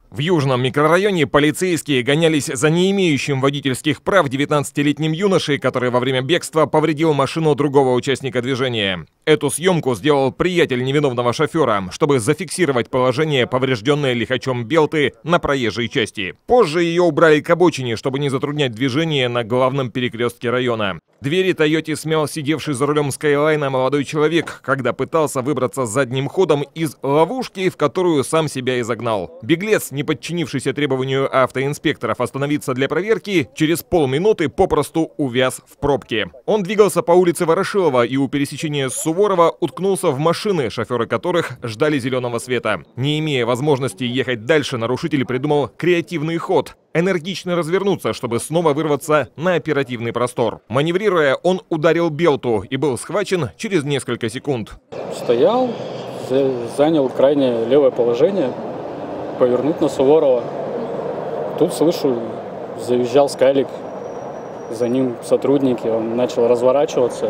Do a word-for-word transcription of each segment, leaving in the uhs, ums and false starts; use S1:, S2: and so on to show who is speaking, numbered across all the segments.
S1: В Южном микрорайоне полицейские гонялись за не имеющим водительских прав девятнадцатилетним юношей, который во время бегства повредил машину другого участника движения. Эту съемку сделал приятель невиновного шофера, чтобы зафиксировать положение поврежденной лихачом Белты на проезжей части. Позже ее убрали к обочине, чтобы не затруднять движение на главном перекрестке района. Двери Тойоте смял сидевший за рулем Скайлайна молодой человек, когда пытался выбраться задним ходом из ловушки, в которую сам себя и загнал. Беглец, не подчинившийся требованию автоинспекторов остановиться для проверки, через полминуты попросту увяз в пробке. Он двигался по улице Ворошилова и у пересечения Суворова уткнулся в машины, шоферы которых ждали зеленого света. Не имея возможности ехать дальше, нарушитель придумал креативный ход – энергично развернуться, чтобы снова вырваться на оперативный простор. Маневрируя, он ударил Белту и был схвачен через несколько секунд.
S2: Стоял, занял крайне левое положение, повернуть на Суворова. Тут слышу, заезжал Скайлик, за ним сотрудники, он начал разворачиваться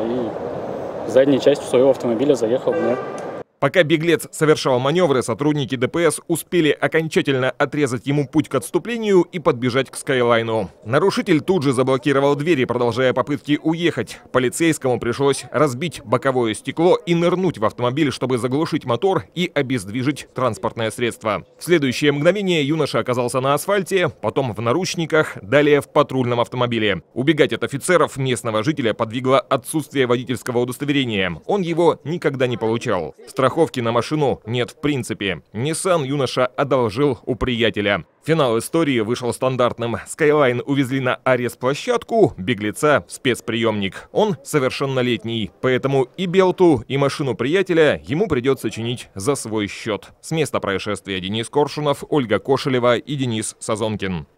S2: и задней частью своего автомобиля заехал мне.
S1: Пока беглец совершал маневры, сотрудники ДПС успели окончательно отрезать ему путь к отступлению и подбежать к Скайлайну. Нарушитель тут же заблокировал двери, продолжая попытки уехать. Полицейскому пришлось разбить боковое стекло и нырнуть в автомобиль, чтобы заглушить мотор и обездвижить транспортное средство. В следующее мгновение юноша оказался на асфальте, потом в наручниках, далее в патрульном автомобиле. Убегать от офицеров местного жителя подвигло отсутствие водительского удостоверения. Он его никогда не получал. Страховки на машину нет в принципе. Nissan юноша одолжил у приятеля. Финал истории вышел стандартным. Скайлайн увезли на арест-площадку, беглеца в спецприемник. Он совершеннолетний, поэтому и Белту, и машину приятеля ему придется чинить за свой счет. С места происшествия Денис Коршунов, Ольга Кошелева и Денис Сазонкин.